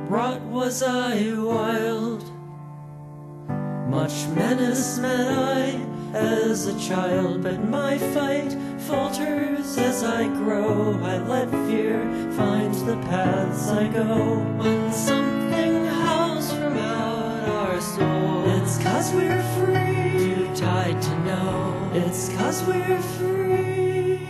wrought was I wild. Much menace met I as a child, but my fight falters as I grow. I let fear find the paths I go. When something howls from out our soul, it's 'cause we're free, too tied to know. It's 'cause we're free.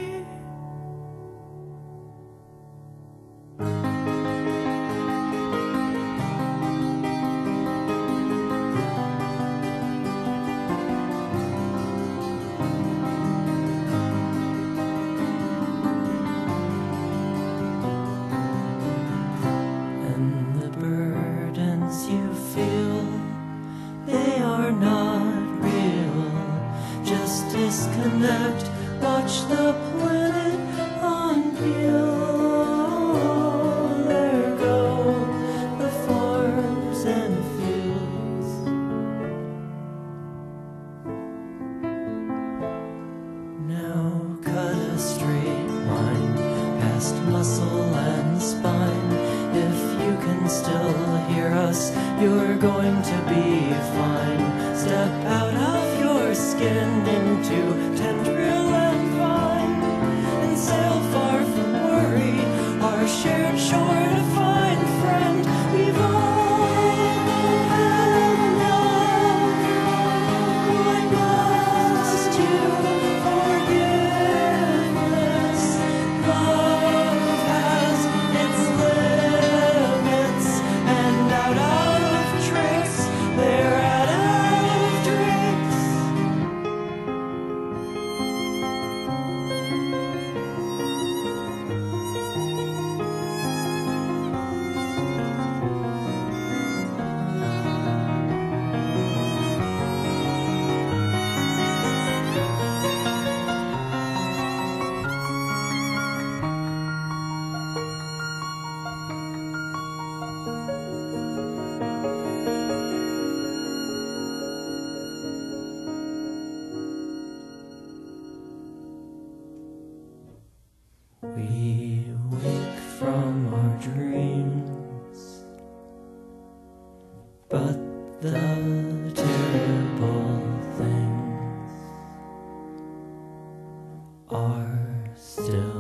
You feel they are not real. Just disconnect, watch the planet unpeel. There go the farms and fields. Now cut a straight line past muscle and spine. If you can still hear us, you're going to be fine. Step out of your skin into tendril and vine, and sail far from worry, our shared shore to find. Friend, we've all had enough. I must you forgiveness. Love has its limits, and out of tricks, they're out of drinks. We wake from our dreams, but the terrible things are still